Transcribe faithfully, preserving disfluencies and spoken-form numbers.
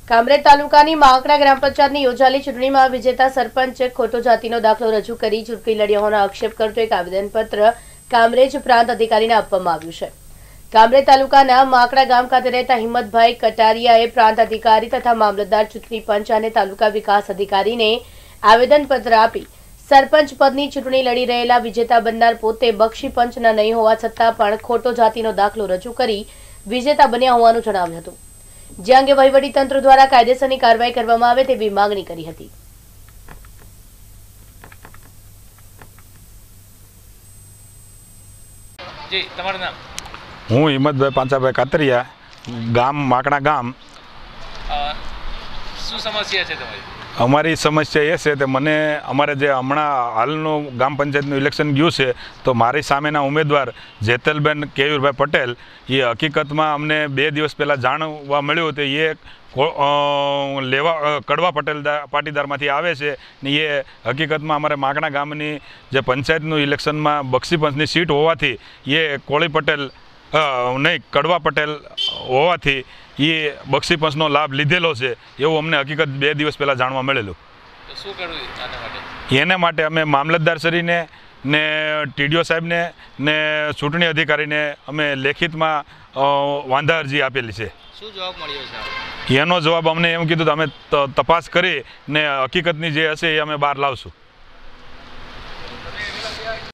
કામરેજ તાલુકાની માકડા ગ્રામ પંચાયતની યોજાયેલી ચૂંટણીમાં વિજેતા સરપંચે ખોટો જાતિનો દાખલો રજૂ કરી ચૂંટણી લડ્યા હોવાનો આક્ષેપ કરતો એક આવેદનપત્ર કામરેજ પ્રાંત અધિકારીને આપવામાં આવ્યું છે। કામરેજ તાલુકાના માકડા ગામ ખાતે રહેતા હિંમતભાઈ કટારિયાએ પ્રાંત અધિકારી તથા મામલતદાર ચૂંટણી પંચ અને તાલુકા વિકાસ અધિકારીને આવેદનપત્ર આપી સરપંચ પદની ચૂંટણી લડી રહેલા વિજેતા બનનાર પોતે બક્ષી પંચના નહીં હોવા છતાં પણ ખોટો જાતિનો દાખલો રજૂ કરી વિજેતા બન્યા હોવાનું જણાવ્યું હતું, જે અંગે વહીવટીતંત્ર દ્વારા કાયદેસરની કાર્યવાહી કરવામાં આવે તેવી માંગણી કરી હતી। જી, તમારું નામ? હું હિંમતભાઈ પાંચાભાઈ કાતરિયા, ગામ માકડા ગામ। શું સમસ્યા છે તમારી? અમારી સમસ્યા એ છે કે મને અમારે જે હમણાં હાલનું ગામ પંચાયતનું ઇલેક્શન ગયું છે તો મારી સામેના ઉમેદવાર જેતલબેન કેયુરભાઈ પટેલ એ હકીકતમાં અમને બે દિવસ પહેલાં જાણવા મળ્યું હતું એ લેવા કડવા પટેલ પાટીદારમાંથી આવે છે ને એ હકીકતમાં અમારે માકડા ગામની જે પંચાયતનું ઇલેક્શનમાં બક્ષી પંચની સીટ હોવાથી એ કોળી પટેલ નહીં કડવા પટેલ હોવાથી એ બક્ષી પંચનો લાભ લીધેલો છે એવું અમને હકીકત બે દિવસ પહેલાં જાણવા મળેલું। શું કરવું આના માટે? એને માટે અમે મામલતદારશ્રીને ને ટીડીઓ સાહેબને ને ચૂંટણી અધિકારીને અમે લેખિતમાં વાંધા અરજી આપેલી છે। શું જવાબ મળ્યો છે? એનો જવાબ અમને એમ કીધું કે અમે તપાસ કરી ને હકીકતની જે હશે એ અમે બહાર લાવશું।